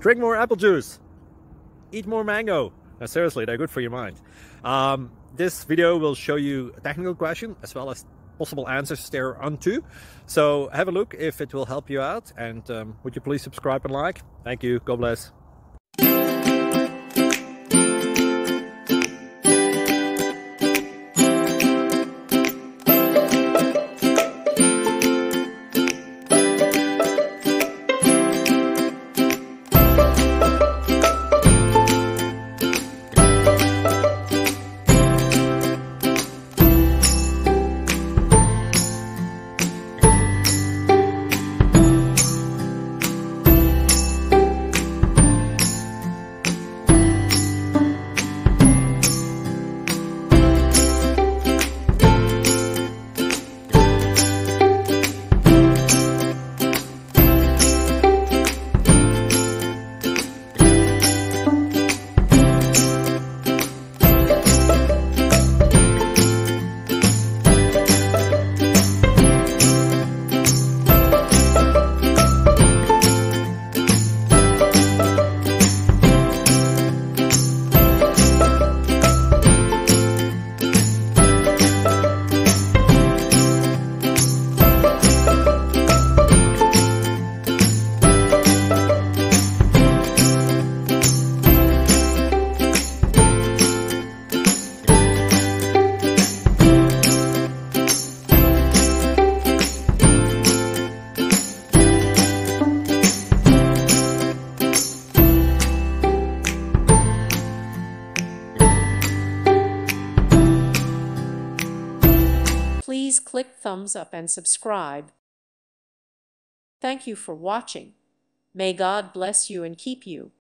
Drink more apple juice. Eat more mango. No, seriously, they're good for your mind. This video will show you a technical question as well as possible answers thereunto. So have a look if it will help you out, and would you please subscribe and like? Thank you. God bless. Please click thumbs up and subscribe. Thank you for watching. May God bless you and keep you.